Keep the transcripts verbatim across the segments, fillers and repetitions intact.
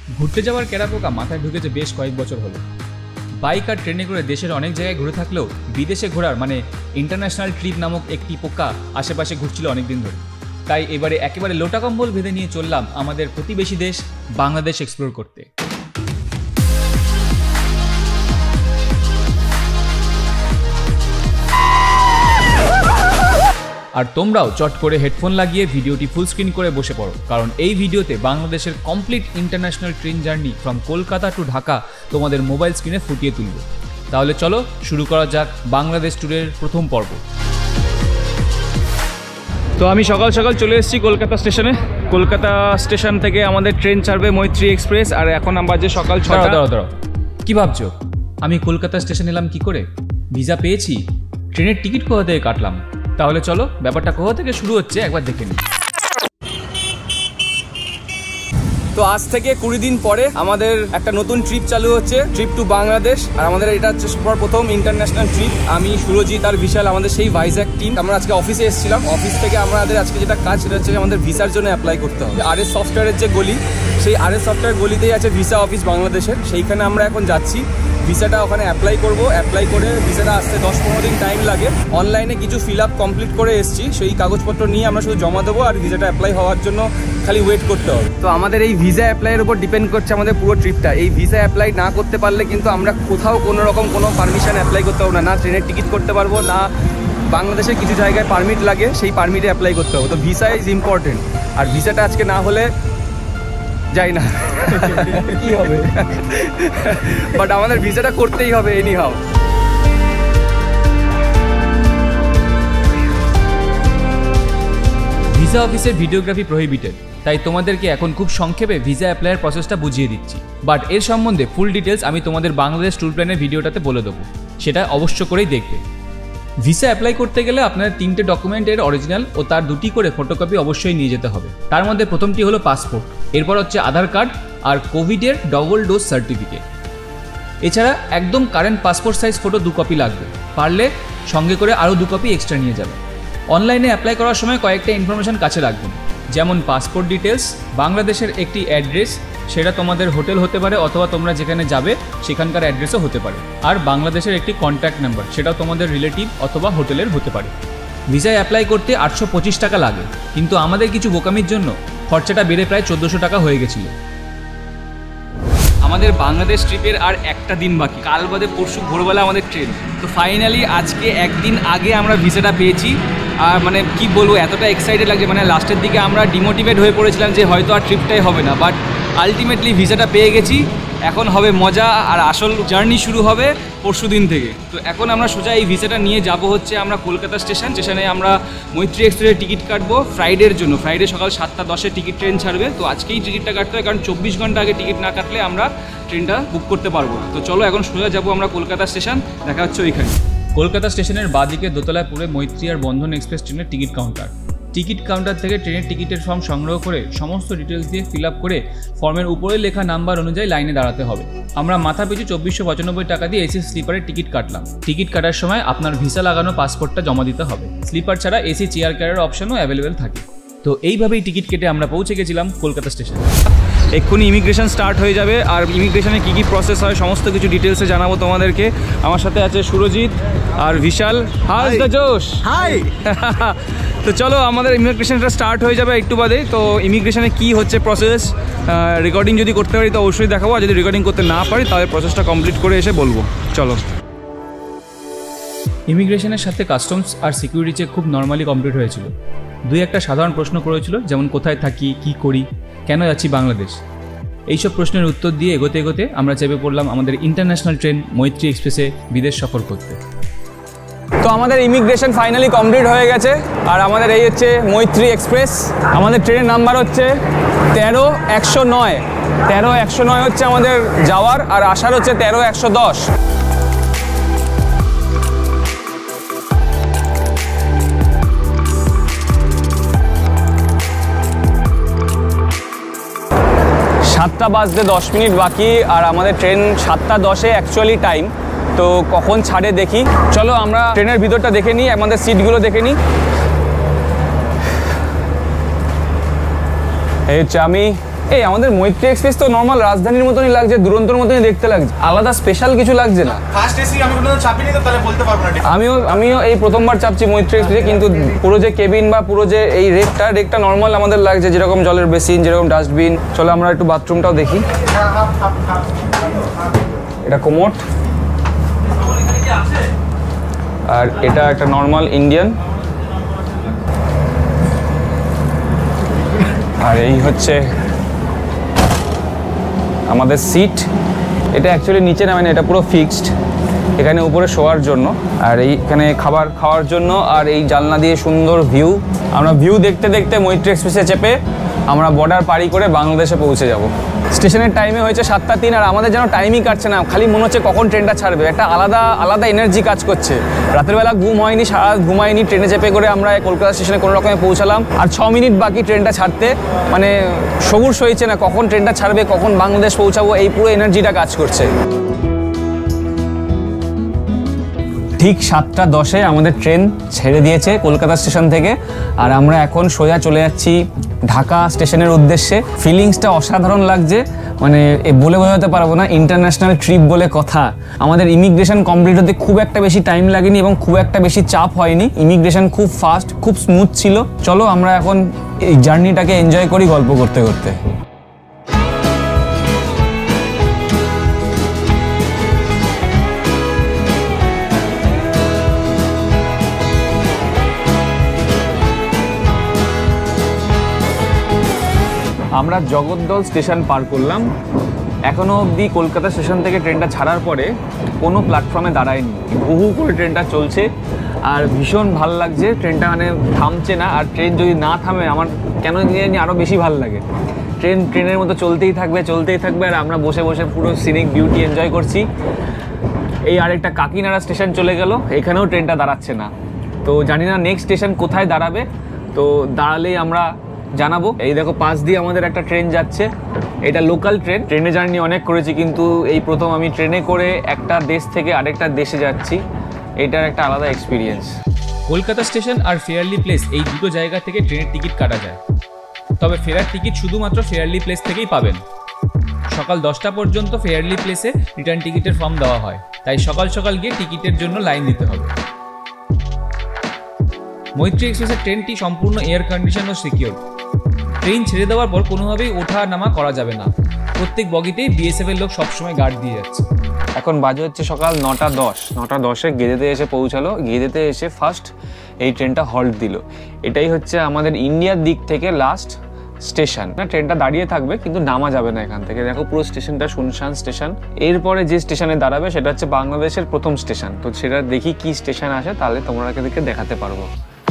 ঘুরতে যাওয়ার ক্যারাপোকা মাথায় ঢুকেছে বেশ কয়েক বছর হলো। বাইক আর ট্রেনে করে দেশের অনেক জায়গায় ঘুরে থাকলেও বিদেশে ঘোরার মানে ইন্টারন্যাশনাল ট্রিপ নামক একটি পোকা আশেপাশে ঘুরছিল অনেকদিন ধরে। তাই এবারে একেবারে লোটা কম্বল বেঁধে নিয়ে চললাম আমাদের প্রতিবেশী দেশ বাংলাদেশ এক্সপ্লোর করতে। আর তোমরাও চট করে হেডফোন লাগিয়ে ভিডিওটি ফুল স্ক্রিন করে বসে পড়ো, কারণ এই ভিডিওতে বাংলাদেশের complete international train journey from Kolkata to Dhaka তোমাদের মোবাইল স্ক্রিনে ফুটিয়ে তুলবে। তাহলে চলো শুরু করা যাক বাংলাদেশ ট্যুরের প্রথম পর্ব। তো আমি সকাল সকাল চলে এসেছি কলকাতা স্টেশনে। কলকাতা স্টেশন থেকে আমাদের ট্রেন ছাড়বে মৈত্রী এক্সপ্রেস, আর এখন বাজে সকাল ছটা। দাঁড়াও দাঁড়াও, কি ভাবছো আমি কলকাতা স্টেশন এলাম কি করে? ভিসা পেয়েছি, ট্রেনের টিকিট কোথা থেকে কাটলাম? তাহলে চলো ব্যাপারটা কোথা থেকে শুরু হচ্ছে একবার দেখে নিই। তো আজ থেকে কুড়ি দিন পরে আমাদের একটা নতুন ট্রিপ চালু হচ্ছে, ট্রিপ টু বাংলাদেশ। আর আমাদের এটা হচ্ছে প্রথম ইন্টারন্যাশনাল ট্রিপ। আমি সুরজিৎ আর বিশাল আমাদের সেই ভাইজ্যাক টিম। আমরা আজকে অফিসে এসেছিলাম, অফিস থেকে আমাদের আজকে যেটা কাজ সেটা হচ্ছে আমাদের ভিসার জন্য অ্যাপ্লাই করতে হবে। আর এস সফটওয়্যারের যে গলি, সেই আর এস সফটওয়্যার গলিতেই আছে ভিসা অফিস বাংলাদেশের। সেইখানে আমরা এখন যাচ্ছি, ভিসাটা ওখানে অ্যাপ্লাই করব। অ্যাপ্লাই করে ভিসাটা আসতে দশ পনেরো দিন টাইম লাগে। অনলাইনে কিছু ফিল আপ কমপ্লিট করে এসেছি, সেই কাগজপত্র নিয়ে আমরা শুধু জমা দেবো আর ভিসাটা অ্যাপ্লাই হওয়ার জন্য খালি ওয়েট করতে হবে। তো আমাদের এই ভিসা অ্যাপ্লাইয়ের উপর ডিপেন্ড করছে আমাদের পুরো ট্রিপটা। এই ভিসা অ্যাপ্লাই না করতে পারলে কিন্তু আমরা কোথাও কোনো রকম কোনো পারমিশন অ্যাপ্লাই করতে পারবো না, না ট্রেনের টিকিট করতে পারবো না। বাংলাদেশের কিছু জায়গায় পারমিট লাগে, সেই পারমিটে অ্যাপ্লাই করতে হবে। তো ভিসা ইজ ইম্পর্টেন্ট, আর ভিসাটা আজকে না হলে যাই না কি হবে, বাট আমাদের ভিসাটা করতেই হবে এনি হাউ। ভিসা অফিসের ভিডিওগ্রাফি প্রহিবিটেড, তাই তোমাদেরকে এখন খুব সংক্ষেপে ভিসা অ্যাপ্লাইয়ের প্রসেসটা বুঝিয়ে দিচ্ছি। বাট এর সম্বন্ধে ফুল ডিটেলস আমি তোমাদের বাংলাদেশ ট্যুর প্ল্যানের ভিডিওটাতে বলে দেবো, সেটা অবশ্য করেই দেখবে। ভিসা অ্যাপ্লাই করতে গেলে আপনার তিনটে ডকুমেন্টের অরিজিনাল ও তার দুটি করে ফটোকপি অবশ্যই নিয়ে যেতে হবে। তার মধ্যে প্রথমটি হলো পাসপোর্ট, এরপর হচ্ছে আধার কার্ড আর কোভিডের ডবল ডোজ সার্টিফিকেট। এছাড়া একদম কারেন্ট পাসপোর্ট সাইজ ফটো দু কপি লাগবে, পারলে সঙ্গে করে আরও দু কপি এক্সট্রা নিয়ে যাবে। অনলাইনে অ্যাপ্লাই করার সময় কয়েকটা ইনফরমেশন কাছে রাখবেন, যেমন পাসপোর্ট ডিটেলস, বাংলাদেশের একটি অ্যাড্রেস, সেটা তোমাদের হোটেল হতে পারে অথবা তোমরা যেখানে যাবে সেখানকার অ্যাড্রেসও হতে পারে, আর বাংলাদেশের একটি কন্ট্যাক্ট নাম্বার, সেটাও তোমাদের রিলেটিভ অথবা হোটেলের হতে পারে। ভিসায় অ্যাপ্লাই করতে আটশো পঁচিশ টাকা লাগে, কিন্তু আমাদের কিছু বোকামির জন্য খরচাটা বেড়ে প্রায় চোদ্দোশো টাকা হয়ে গেছিল। আমাদের বাংলাদেশ ট্রিপের আর একটা দিন বাকি, কাল বাদে পরশু ভোরবেলা আমাদের ট্রেন। তো ফাইনালি আজকে একদিন আগে আমরা ভিসাটা পেয়েছি। আর মানে কি বলবো, এতটা এক্সাইটেড লাগছে, মানে লাস্টের দিকে আমরা ডিমোটিভেট হয়ে পড়েছিলাম যে হয়তো আর ট্রিপটাই হবে না, বাট আলটিমেটলি ভিসাটা পেয়ে গেছি। এখন হবে মজা, আর আসল জার্নি শুরু হবে পরশু দিন থেকে। তো এখন আমরা সোজা এই ভিসাটা নিয়ে যাব হচ্ছে আমরা কলকাতা স্টেশন। স্টেশনে আমরা মৈত্রী এক্সপ্রেসের টিকিট কাটবো ফ্রাইডের জন্য। ফ্রাইডে সকাল সাতটা দশে টিকিট ট্রেন ছাড়বে, তো আজকেই টিকিটটা কাটতে হয়, কারণ চব্বিশ ঘন্টা আগে টিকিট না কাটলে আমরা ট্রেনটা বুক করতে পারবো না। তো চলো এখন সোজা যাবো আমরা কলকাতা স্টেশন, দেখা হচ্ছে ওইখানে। কলকাতা স্টেশনের বাঁদিকে দোতলায় পুরে মৈত্রী আর বন্ধন এক্সপ্রেস ট্রেনের টিকিট কাউন্টার। টিকিট কাউন্টার থেকে ট্রেনের টিকিটের ফর্ম সংগ্রহ করে সমস্ত ডিটেলস দিয়ে ফিল আপ করে ফর্মের উপরে লেখা নাম্বার অনুযায়ী লাইনে দাঁড়াতে হবে। আমরা মাথা পিছু চব্বিশশো পঁচানব্বই টাকা দিয়ে এসি স্লিপারের টিকিট কাটলাম। টিকিট কাটার সময় আপনার ভিসা লাগানো পাসপোর্টটা জমা দিতে হবে। স্লিপার ছাড়া এসি চেয়ার কেয়ারের অপশনও অ্যাভেলেবেল থাকে। তো এইভাবেই টিকিট কেটে আমরা পৌঁছে গেছিলাম কলকাতা স্টেশনে। এক্ষুনি ইমিগ্রেশন স্টার্ট হয়ে যাবে, আর ইমিগ্রেশনে কী কী প্রসেস হয় সমস্ত কিছু ডিটেলসে জানাবো তোমাদেরকে। আমার সাথে আছে সুরজিৎ আর Bishal. Hi the Josh, hi. তো চলো আমাদের ইমিগ্রেশনটা স্টার্ট হয়ে যাবে একটু বাদেই। তো ইমিগ্রেশনে কী হচ্ছে প্রসেস, রেকর্ডিং যদি করতে পারি তো অবশ্যই দেখাবো, আর যদি রেকর্ডিং করতে না পারি তাহলে প্রসেসটা কমপ্লিট করে এসে বলবো। চলো। ইমিগ্রেশনের সাথে কাস্টমস আর সিকিউরিটি চেক খুব নর্মালি কমপ্লিট হয়েছিল। দুই একটা সাধারণ প্রশ্ন করেছিল, যেমন কোথায় থাকি, কি করি, কেন যাচ্ছি বাংলাদেশ। এইসব প্রশ্নের উত্তর দিয়ে এগোতে এগোতে আমরা চেপে পড়লাম আমাদের ইন্টারন্যাশনাল ট্রেন মৈত্রী এক্সপ্রেসে বিদেশ সফর করতে। তো আমাদের ইমিগ্রেশন ফাইনালি কমপ্লিট হয়ে গেছে, আর আমাদের এই হচ্ছে মৈত্রী এক্সপ্রেস। আমাদের ট্রেনের নাম্বার হচ্ছে তেরো একশো নয়। তেরো একশো নয় হচ্ছে আমাদের যাওয়ার, আর আসার হচ্ছে তেরো একশো দশ। সাতটা বাজতে দশ মিনিট বাকি, আর আমাদের ট্রেন সাতটা দশে অ্যাকচুয়ালি টাইম। তো কখন ছাড়ে দেখি, চলো আমরা ট্রেনের ভিতরটা দেখে নিই, আমাদের সিটগুলো দেখে নিই। এই হচ্ছে আমি, এই আমাদের মৈত্রী এক্সপ্রেস তো নর্মাল রাজধানীর মতনই লাগছে, দুরন্তর মতনই দেখতে লাগছে, আলাদা স্পেশাল কিছু লাগছে না। ফার্স্ট এসি আমি কোনো চাপিনি তো তাহলে বলতে পারবো না। আমিও আমিও এই প্রথমবার চাপছি মৈত্রী এক্সপ্রেসে, কিন্তু পুরো যে কেবিন বা পুরো যে এই রেকটা রেকটা নর্মাল আমাদের লাগছে, যেরকম জলের বেসিন, যেরকম ডাস্টবিন। চলো আমরা একটু বাথরুমটাও দেখি। এটা কোমোট, আর এটা একটা নর্মাল ইন্ডিয়ান, আর এই হচ্ছে আমাদের সিট। এটা অ্যাকচুয়ালি নিচে নামে না, এটা পুরো ফিক্সড, এখানে উপরে শোয়ার জন্য, আর এইখানে খাবার খাওয়ার জন্য। আর এই জানলা দিয়ে সুন্দর ভিউ। আমরা ভিউ দেখতে দেখতে মৈত্রী এক্সপ্রেসে চেপে আমরা বর্ডার পাড়ি করে বাংলাদেশে পৌঁছে যাব। স্টেশনের টাইমে হয়েছে সাতটা তিন, আর আমাদের যেন টাইমই কাটছে না, খালি মনে হচ্ছে কখন ট্রেনটা ছাড়বে। একটা আলাদা আলাদা এনার্জি কাজ করছে। রাতের বেলা ঘুম হয়নি, সারা রাত ঘুমায়নি, ট্রেনে চেপে করে আমরা কলকাতা স্টেশনে কোনো রকমে পৌঁছালাম, আর ছ মিনিট বাকি ট্রেনটা ছাড়তে। মানে সবুর সইছে না, কখন ট্রেনটা ছাড়বে, কখন বাংলাদেশ পৌঁছাবো, এই পুরো এনার্জিটা কাজ করছে। ঠিক সাতটা দশে আমাদের ট্রেন ছেড়ে দিয়েছে কলকাতা স্টেশন থেকে, আর আমরা এখন সোজা চলে যাচ্ছি ঢাকা স্টেশনের উদ্দেশ্যে। ফিলিংসটা অসাধারণ লাগছে, মানে বলে বোঝাতে পারবো না। ইন্টারন্যাশনাল ট্রিপ বলে কথা। আমাদের ইমিগ্রেশন কমপ্লিট হতে খুব একটা বেশি টাইম লাগেনি এবং খুব একটা বেশি চাপ হয়নি। ইমিগ্রেশন খুব ফাস্ট, খুব স্মুথ ছিল। চলো আমরা এখন এই জার্নিটাকে এনজয় করি গল্প করতে করতে। আমরা জগদ্দল স্টেশন পার করলাম। এখনও অবধি কলকাতা স্টেশন থেকে ট্রেনটা ছাড়ার পরে কোনো প্ল্যাটফর্মে দাঁড়ায়নি, বহু করে ট্রেনটা চলছে, আর ভীষণ ভাল লাগছে। ট্রেনটা মানে থামছে না, আর ট্রেন যদি না থামে আমার কেন জানি আরও বেশি ভাল লাগে। ট্রেন ট্রেনের মতো চলতেই থাকবে চলতেই থাকবে আর আমরা বসে বসে পুরো সিনিক বিউটি এনজয় করছি। এই আরেকটা কাকিনাড়া স্টেশন চলে গেল, এখানেও ট্রেনটা দাঁড়াচ্ছে না। তো জানি না নেক্সট স্টেশন কোথায় দাঁড়াবে, তো দাঁড়ালেই আমরা জানাবো। এই দেখো পাশ দিয়ে আমাদের একটা ট্রেন যাচ্ছে, এটা লোকাল ট্রেন। ট্রেনে জার্নি অনেক করেছি, কিন্তু এই প্রথম আমি ট্রেনে করে একটা দেশ থেকে আরেকটা দেশে যাচ্ছি, এটার একটা আলাদা এক্সপিরিয়েন্স। কলকাতা স্টেশন আর ফেয়ারলি প্লেস এই দুটো জায়গা থেকে ট্রেনের টিকিট কাটা যায়, তবে ফেরার টিকিট শুধুমাত্র ফেয়ারলি প্লেস থেকেই পাবেন। সকাল দশটা পর্যন্ত ফেয়ারলি প্লেসে রিটার্ন টিকিটের ফর্ম দেওয়া হয়, তাই সকাল সকাল গিয়ে টিকিটের জন্য লাইন দিতে হবে। মৈত্রী এক্সপ্রেসের ট্রেনটি সম্পূর্ণ এয়ার কন্ডিশন ও সিকিউর। ট্রেন ছেড়ে দেওয়ার পর কোনোভাবেই ওঠা নামা করা যাবে না, প্রত্যেক বগিতেই বিএসএফ এর লোক সবসময় গার্ড দিয়ে যাচ্ছে। এখন বাজে হচ্ছে সকাল নটা দশ নটা দশে গেদেতে এসে পৌঁছালো। গেদেতে এসে ফার্স্ট এই ট্রেনটা হল্ট দিল। এটাই হচ্ছে আমাদের ইন্ডিয়ার দিক থেকে লাস্ট স্টেশন। না ট্রেনটা দাঁড়িয়ে থাকবে, কিন্তু নামা যাবে না এখান থেকে। দেখো পুরো স্টেশনটা শুনশান স্টেশন। এরপরে যে স্টেশনে দাঁড়াবে সেটা হচ্ছে বাংলাদেশের প্রথম স্টেশন। তো সেটা দেখি কি স্টেশন আসে, তাহলে তোমাদেরকে দেখাতে পারবো।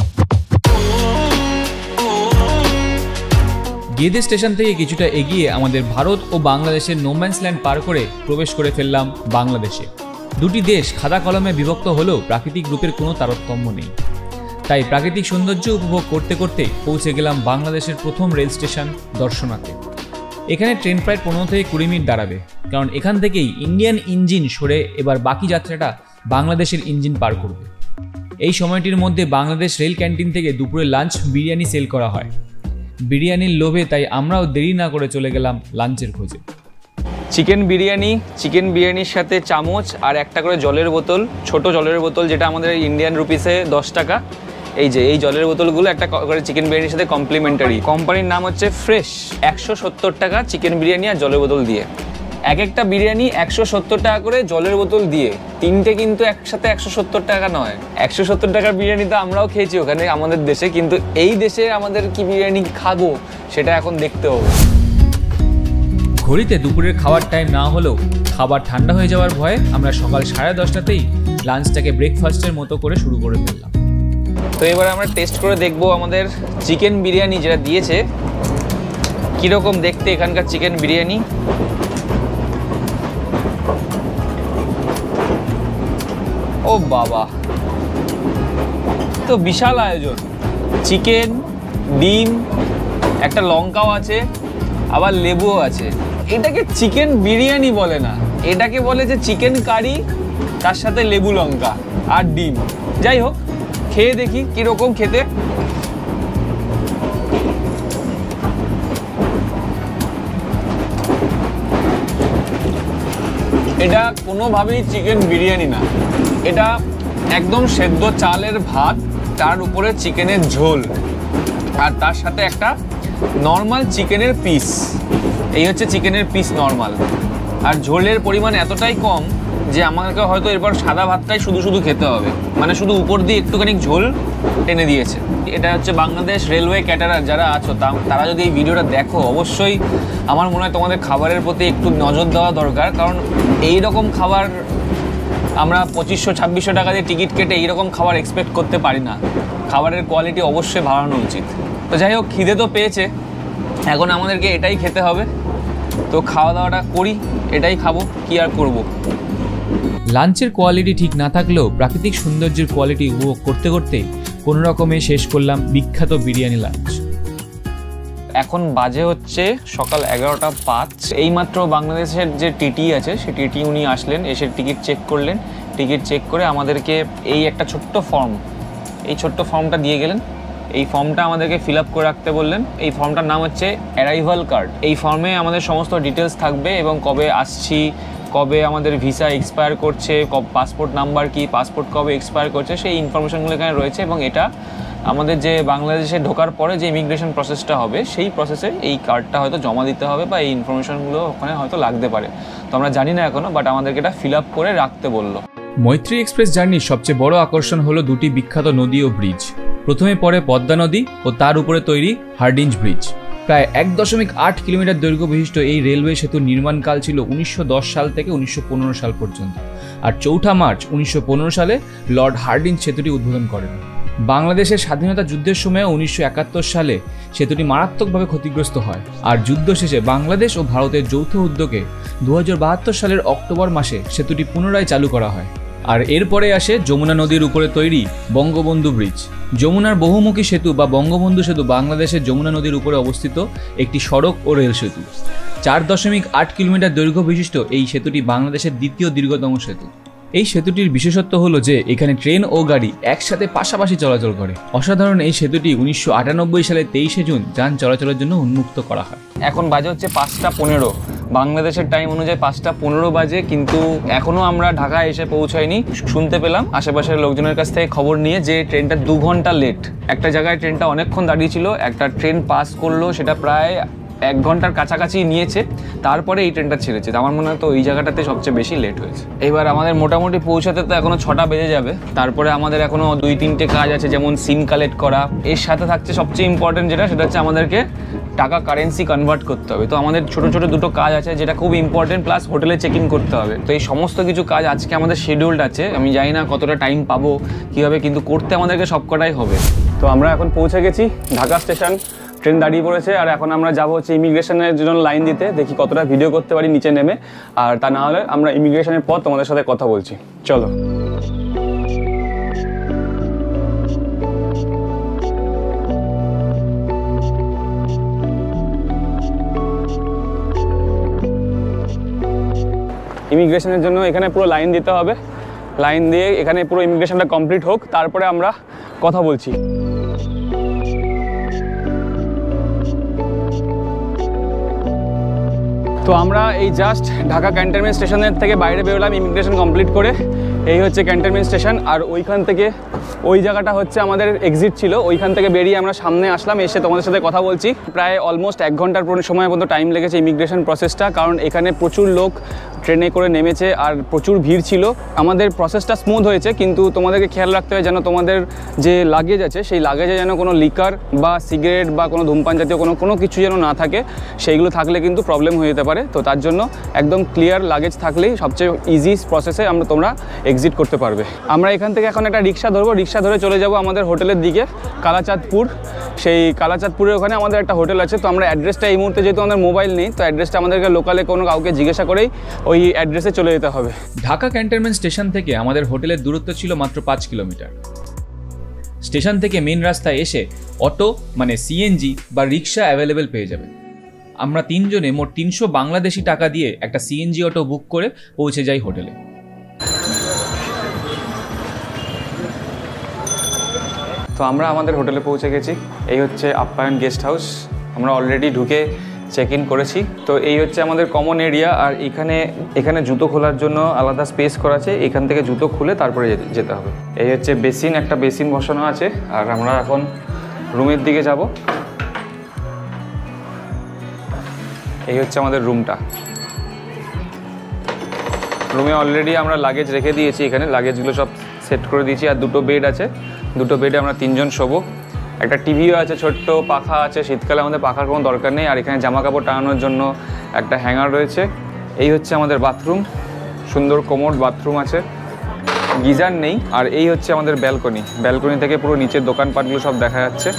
গেদে স্টেশন থেকে কিছুটা এগিয়ে আমাদের ভারত ও বাংলাদেশের নোম্যান্স ল্যান্ড পার করে প্রবেশ করে ফেললাম বাংলাদেশে। দুটি দেশ খাদা কলমে বিভক্ত হলেও প্রাকৃতিক রূপের কোনো তারতম্য নেই, তাই প্রাকৃতিক সৌন্দর্য উপভোগ করতে করতে পৌঁছে গেলাম বাংলাদেশের প্রথম রেল স্টেশন দর্শনাতে। এখানে ট্রেন প্রায় পনেরো থেকে কুড়ি মিনিট দাঁড়াবে, কারণ এখান থেকেই ইন্ডিয়ান ইঞ্জিন সরে এবার বাকি যাত্রাটা বাংলাদেশের ইঞ্জিন পার করবে। এই সময়টির মধ্যে বাংলাদেশ রেল ক্যান্টিন থেকে দুপুরে লাঞ্চ বিরিয়ানি সেল করা হয়। বিরিয়ানির লোভে তাই আমরাও দেরি না করে চলে গেলাম লাঞ্চের খোঁজে। চিকেন বিরিয়ানি, চিকেন বিরিয়ানির সাথে চামচ আর একটা করে জলের বোতল, ছোট জলের বোতল, যেটা আমাদের ইন্ডিয়ান রুপিসে দশ টাকা। এই যে এই জলের বোতলগুলো একটা করে চিকেন বিরিয়ানির সাথে কমপ্লিমেন্টারি। কোম্পানির নাম হচ্ছে ফ্রেশ। একশো সত্তর টাকা চিকেন বিরিয়ানি আর জলের বোতল দিয়ে। এক একটা বিরিয়ানি একশো সত্তর টাকা করে জলের বোতল দিয়ে। তিনটে কিন্তু একসাথে একশো সত্তর টাকা নয়। একশো সত্তর টাকার বিরিয়ানি তো আমরাও খেয়েছি ওখানে আমাদের দেশে, কিন্তু এই দেশে আমাদের কি বিরিয়ানি খাবো সেটা এখন দেখতে হবে। ঘড়িতে দুপুরের খাওয়ার টাইম না হলেও খাবার ঠান্ডা হয়ে যাওয়ার ভয়ে আমরা সকাল সাড়ে দশটাতেই লাঞ্চটাকে ব্রেকফাস্টের মতো করে শুরু করে ফেললাম। তো এবার আমরা টেস্ট করে দেখবো আমাদের চিকেন বিরিয়ানি যেটা দিয়েছে কীরকম দেখতে এখানকার চিকেন বিরিয়ানি। ও বাবা, তো বিশাল আয়োজন। চিকেন, ডিম, একটা লঙ্কাও আছে, আবার লেবুও আছে। এটাকে চিকেন বিরিয়ানি বলে না, এটাকে বলে যে চিকেন কারি, তার সাথে লেবু লঙ্কা আর ডিম। যাই হোক, খেয়ে দেখি কিরকম খেতে। এটা কোনোভাবেই চিকেন বিরিয়ানি না, এটা একদম সেদ্ধ চালের ভাত, তার উপরে চিকেনের ঝোল, আর তার সাথে একটা নর্মাল চিকেনের পিস। এই হচ্ছে চিকেনের পিস নর্মাল, আর ঝোলের পরিমাণ এতটাই কম যে আমাকে হয়তো এরপর সাদা ভাতটাই শুধু শুধু খেতে হবে, মানে শুধু উপর দিয়ে একটুখানি ঝোল টেনে দিয়েছে। এটা হচ্ছে বাংলাদেশ রেলওয়ে ক্যাটারার যারা আছো তারা যদি এই ভিডিওটা দেখো, অবশ্যই আমার মনে হয় তোমাদের খাবারের প্রতি একটু নজর দেওয়া দরকার, কারণ এই রকম খাবার আমরা পঁচিশশো ছাব্বিশশো টাকা দিয়ে টিকিট কেটে এইরকম খাবার এক্সপেক্ট করতে পারি না। খাবারের কোয়ালিটি অবশ্যই বাড়ানো উচিত। তো যাই হোক, খিদে তো পেয়েছে, এখন আমাদেরকে এটাই খেতে হবে। তো খাওয়া দাওয়াটা করি, এটাই খাবো, কি আর করবো। লাঞ্চের কোয়ালিটি ঠিক না থাকলেও প্রাকৃতিক সৌন্দর্যের কোয়ালিটি উপভোগ করতে করতে কোনো রকমে শেষ করলাম বিখ্যাত বিরিয়ানি লাঞ্চ। এখন বাজে হচ্ছে সকাল এগারোটা পাঁচ। এইমাত্র বাংলাদেশের যে টিটি আছে সে টিটি উনি আসলেন, এসে টিকিট চেক করলেন। টিকিট চেক করে আমাদেরকে এই একটা ছোট্ট ফর্ম, এই ছোট্ট ফর্মটা দিয়ে গেলেন। এই ফর্মটা আমাদেরকে ফিল আপ করে রাখতে বললেন। এই ফর্মটার নাম হচ্ছে অ্যারাইভাল কার্ড। এই ফর্মে আমাদের সমস্ত ডিটেলস থাকবে এবং কবে আসছি, কবে আমাদের ভিসা এক্সপায়ার করছে, পাসপোর্ট নাম্বার কি, পাসপোর্ট কবে এক্সপায়ার করছে, সেই ইনফরমেশনগুলো এখানে রয়েছে। এবং এটা আমাদের যে বাংলাদেশে ঢোকার পরে যে ইমিগ্রেশন প্রসেসটা হবে সেই প্রসেসে এই কার্ডটা হয়তো জমা দিতে হবে বা এই ইনফরমেশনগুলো ওখানে হয়তো লাগতে পারে। তো আমরা জানি না এখনও, বাট আমাদেরকে এটা ফিল আপ করে রাখতে বললো। মৈত্রী এক্সপ্রেস জার্নির সবচেয়ে বড় আকর্ষণ হলো দুটি বিখ্যাত নদী ও ব্রিজ। প্রথমে পড়ে পদ্মা নদী ও তার উপরে তৈরি হার্ডিঞ্জ ব্রিজ। প্রায় এক দশমিক আট কিলোমিটার দৈর্ঘ্য বিশিষ্ট এই রেলওয়ে সেতুর নির্মাণকাল ছিল উনিশশো দশ সাল থেকে উনিশশো পনেরো সাল পর্যন্ত, আর চৌঠা মার্চ উনিশশো পনেরো সালে লর্ড হার্ডিঞ্জ সেতুটি উদ্বোধন করেন। বাংলাদেশের স্বাধীনতা যুদ্ধের সময় উনিশশো একাত্তর সালে সেতুটি মারাত্মকভাবে ক্ষতিগ্রস্ত হয়, আর যুদ্ধ শেষে বাংলাদেশ ও ভারতের যৌথ উদ্যোগে দু হাজার বাহাত্তর সালের অক্টোবর মাসে সেতুটি পুনরায় চালু করা হয়। আর এরপরে আসে যমুনা নদীর উপরে তৈরি বঙ্গবন্ধু ব্রিজ। যমুনার বহুমুখী সেতু বা বঙ্গবন্ধু সেতু বাংলাদেশের যমুনা নদীর উপরে অবস্থিত একটি সড়ক ও রেল সেতু। চার দশমিক আট কিলোমিটার দৈর্ঘ্য বিশিষ্ট এই সেতুটি বাংলাদেশের দ্বিতীয় দীর্ঘতম সেতু। এই সেতুটির বিশেষত্ব হলো যে এখানে ট্রেন ও গাড়ি একসাথে পাশাপাশি চলাচল করে। অসাধারণ এই সেতুটি উনিশশো আটানব্বই সালে তেইশে জুন যান চলাচলের জন্য উন্মুক্ত করা হয়। এখন বাজে হচ্ছে পাঁচটা পনেরো, বাংলাদেশের টাইম অনুযায়ী পাঁচটা পনেরো বাজে, কিন্তু এখনও আমরা ঢাকায় এসে পৌঁছাইনি। শুনতে পেলাম আশেপাশের লোকজনের কাছ থেকে খবর নিয়ে যে ট্রেনটা দু ঘন্টা লেট। একটা জায়গায় ট্রেনটা অনেকক্ষণ দাঁড়িয়ে ছিল, একটা ট্রেন পাস করলো, সেটা প্রায় এক ঘন্টার কাছাকাছি নিয়েছে, তারপরে এই ট্রেনটা ছেড়েছে। আমার মনে হয় তো ওই জায়গাটাতে সবচেয়ে বেশি লেট হয়েছে। এবার আমাদের মোটামুটি পৌঁছাতে তো এখনও ছটা বেজে যাবে। তারপরে আমাদের এখনও দুই তিনটে কাজ আছে, যেমন সিম কালেক্ট করা। এর সাথে থাকছে সবচেয়ে ইম্পর্টেন্ট যেটা, সেটা হচ্ছে আমাদেরকে টাকা কারেন্সি কনভার্ট করতে হবে। তো আমাদের ছোটো ছোটো দুটো কাজ আছে যেটা খুব ইম্পর্টেন্ট, প্লাস হোটেলে চেক ইন করতে হবে। তো এই সমস্ত কিছু কাজ আজকে আমাদের শিডিউলড আছে। আমি জানি না কতটা টাইম পাবো কীভাবে, কিন্তু করতে আমাদেরকে সবকটাই হবে। তো আমরা এখন পৌঁছে গেছি ঢাকা স্টেশন, ট্রেন দাঁড়িয়ে পড়েছে, আর এখন আমরা যাবো হচ্ছে ইমিগ্রেশনের জন্য লাইন দিতে। দেখি কতটা ভিডিও করতে পারি নিচে নেমে, আর তা না হলে আমরা ইমিগ্রেশনের পর তোমাদের সাথে কথা বলছি। চলো। ইমিগ্রেশনের জন্য এখানে পুরো লাইন দিতে হবে। লাইন দিয়ে এখানে পুরো ইমিগ্রেশনটা কমপ্লিট হোক, তারপরে আমরা কথা বলছি। তো আমরা এই জাস্ট ঢাকা ক্যান্টনমেন্ট স্টেশনের থেকে বাইরে বেরোলাম ইমিগ্রেশন কমপ্লিট করে। এই হচ্ছে ক্যান্টনমেন্ট স্টেশন, আর ওইখান থেকে ওই জায়গাটা হচ্ছে আমাদের এক্সিট ছিল। ওইখান থেকে বেরিয়ে আমরা সামনে আসলাম, এসে তোমাদের সাথে কথা বলছি। প্রায় অলমোস্ট এক ঘন্টার সময় পর্যন্ত টাইম লেগেছে ইমিগ্রেশন প্রসেসটা, কারণ এখানে প্রচুর লোক ট্রেনে করে নেমেছে আর প্রচুর ভিড় ছিল। আমাদের প্রসেসটা স্মুথ হয়েছে, কিন্তু তোমাদেরকে খেয়াল রাখতে হয় যেন তোমাদের যে লাগেজ আছে সেই লাগেজে যেন কোনো লিকার বা সিগারেট বা কোনো ধূমপান জাতীয় কোনো কোনো কিছু যেন না থাকে। সেইগুলো থাকলে কিন্তু প্রবলেম হয়ে যেতে পারে। তো তার জন্য একদম ক্লিয়ার লাগেজ থাকলেই সবচেয়ে ইজি প্রসেসে আমরা তোমরা এক্সিট করতে পারবে। আমরা এখান থেকে এখন একটা রিক্সা ধরবো, রিক্সা ধরে চলে যাব আমাদের হোটেলের দিকে, কালাচাঁদপুর। সেই কালাচাঁদপুরের ওখানে আমাদের একটা হোটেল আছে। তো আমরা অ্যাড্রেসটা এই মুহূর্তে, যেহেতু আমাদের মোবাইল নেই, তো অ্যাড্রেসটা আমাদেরকে লোকালে কোনো কাউকে জিজ্ঞাসা করেই ওই অ্যাড্রেসে চলে যেতে হবে। ঢাকা ক্যান্টনমেন্ট স্টেশন থেকে আমাদের হোটেলের দূরত্ব ছিল মাত্র পাঁচ কিলোমিটার। স্টেশন থেকে মেন রাস্তায় এসে অটো মানে সিএনজি বা রিক্সা অ্যাভেলেবেল পেয়ে যাবেন। আমরা তিনজনে মোট তিনশো বাংলাদেশি টাকা দিয়ে একটা সিএনজি অটো বুক করে পৌঁছে যাই হোটেলে। তো আমরা আমাদের হোটেলে পৌঁছে গেছি। এই হচ্ছে আপ্যায়ন গেস্ট হাউস। আমরা অলরেডি ঢুকে চেক ইন করেছি। তো এই হচ্ছে আমাদের কমন এরিয়া, আর এখানে এখানে জুতো খোলার জন্য আলাদা স্পেস করা আছে, এখান থেকে জুতো খুলে তারপরে যেতে হবে। এই হচ্ছে বেসিন, একটা বেসিন বসানো আছে। আর আমরা এখন রুমের দিকে যাব। এই হচ্ছে আমাদের রুমটা। রুমে অলরেডি আমরা লাগেজ রেখে দিয়েছি, এখানে লাগেজগুলো সব সেট করে দিয়েছি। আর দুটো বেড আছে, দুটো বেডে আমরা তিনজন শোবো। একটা টিভিও আছে, ছোট্ট পাখা আছে, শীতকালে আমাদের পাখার কোনো দরকার নেই। আর এখানে জামা কাপড় টাঙানোর জন্য একটা হ্যাঙ্গার রয়েছে। এই হচ্ছে আমাদের বাথরুম, সুন্দর কোমোড বাথরুম আছে, গিজার নেই। আর এই হচ্ছে আমাদের ব্যালকনি, ব্যালকনি থেকে পুরো নিচের দোকানপাটগুলো সব দেখা যাচ্ছে।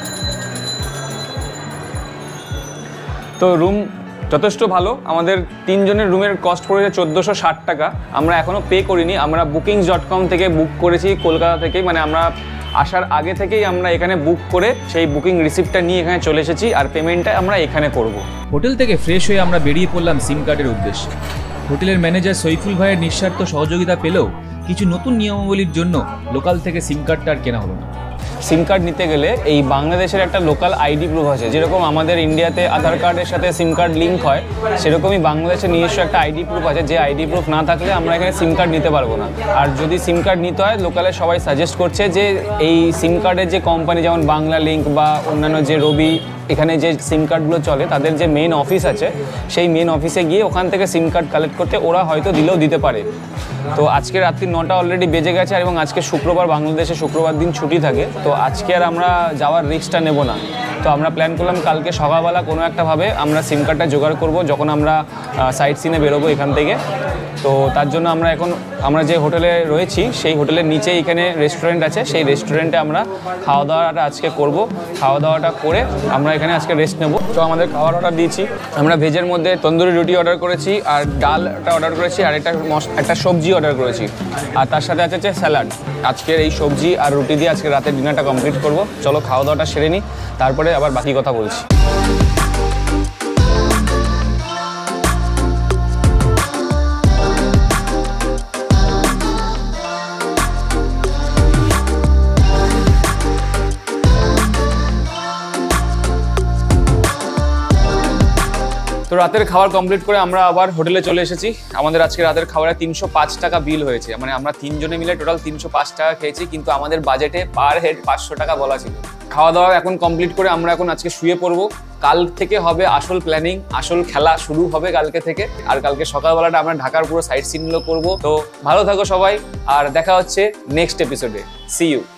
তো রুম যথেষ্ট ভালো। আমাদের তিনজনের রুমের কস্ট পড়েছে চোদ্দোশো ষাট টাকা। আমরা এখনও পে করিনি, আমরা বুকিংস ডট কম থেকে বুক করেছি, কলকাতা থেকেই। মানে আমরা আসার আগে থেকেই আমরা এখানে বুক করে সেই বুকিং রিসিপ্টটা নিয়ে এখানে চলে এসেছি, আর পেমেন্টটা আমরা এখানে করব। হোটেল থেকে ফ্রেশ হয়ে আমরা বেরিয়ে পড়লাম সিম কার্ডের উদ্দেশ্যে। হোটেলের ম্যানেজার সৈফুল ভাইয়ের নিঃস্বার্থ সহযোগিতা পেলেও কিছু নতুন নিয়মাবলীর জন্য লোকাল থেকে সিম কার্ডটা আর কেনা হলো না। সিম কার্ড নিতে গেলে এই বাংলাদেশের একটা লোকাল আইডি প্রুফ আছে, যেরকম আমাদের ইন্ডিয়াতে আধার কার্ডের সাথে সিম কার্ড লিঙ্ক হয়, সেরকমই বাংলাদেশের নিজস্ব একটা আইডি প্রুফ আছে। যে আইডি প্রুফ না থাকলে আমরা এখানে সিম কার্ড নিতে পারবো না। আর যদি সিম কার্ড নিতে হয়, লোকালে সবাই সাজেস্ট করছে যে এই সিম কার্ডের যে কোম্পানি, যেমন বাংলা লিঙ্ক বা অন্যান্য যে রবি, এখানে যে সিম কার্ডগুলো চলে, তাদের যে মেন অফিস আছে, সেই মেন অফিসে গিয়ে ওখান থেকে সিম কার্ড কালেক্ট করতে ওরা হয়তো দিলেও দিতে পারে। তো আজকে রাত্রি নটা অলরেডি বেজে গেছে, এবং আজকে শুক্রবার, বাংলাদেশে শুক্রবার দিন ছুটি থাকে। তো আজকে আর আমরা যাওয়ার রিস্কটা নেব না। তো আমরা প্ল্যান করলাম কালকে সকালবেলা কোনো একটাভাবে আমরা সিম কার্ডটা জোগাড় করব, যখন আমরা সাইট সিনে বেরোবো এখান থেকে। তো তার জন্য আমরা এখন আমরা যে হোটেলে রয়েছি, সেই হোটেলের নিচে এখানে রেস্টুরেন্ট আছে, সেই রেস্টুরেন্টে আমরা খাওয়া দাওয়াটা আজকে করব। খাওয়া দাওয়াটা করে আমরা এখানে আজকে রেস্ট নেব। তো আমাদের খাওয়ার অর্ডার দিয়েছি আমরা, ভেজের মধ্যে তন্দুরি রুটি অর্ডার করেছি, আর ডালটা অর্ডার করেছি, আর একটা একটা সবজি অর্ডার করেছি, আর তার সাথে আছে স্যালাড। আজকের এই সবজি আর রুটি দিয়ে আজকে রাতের ডিনারটা কমপ্লিট করব। চলো খাওয়া দাওয়াটা সেরে নিই, তারপরে আবার বাকি কথা বলছি। তো রাতের খাবার কমপ্লিট করে আমরা আবার হোটেলে চলে এসেছি। আমাদের আজকে রাতের খাবারে তিনশো পাঁচ টাকা বিল হয়েছে, মানে আমরা তিনজনে মিলে টোটাল তিনশো পাঁচ টাকা খেয়েছি, কিন্তু আমাদের বাজেটে পার হেড পাঁচশো টাকা বলা ছিল। খাওয়া দাওয়া এখন কমপ্লিট করে আমরা এখন আজকে শুয়ে পড়বো। কাল থেকে হবে আসল প্ল্যানিং, আসল খেলা শুরু হবে কালকে থেকে। আর কালকে সকালবেলাটা আমরা ঢাকার পুরো সাইট সিনগুলো করবো। তো ভালো থাকো সবাই, আর দেখা হচ্ছে নেক্সট এপিসোডে। See you.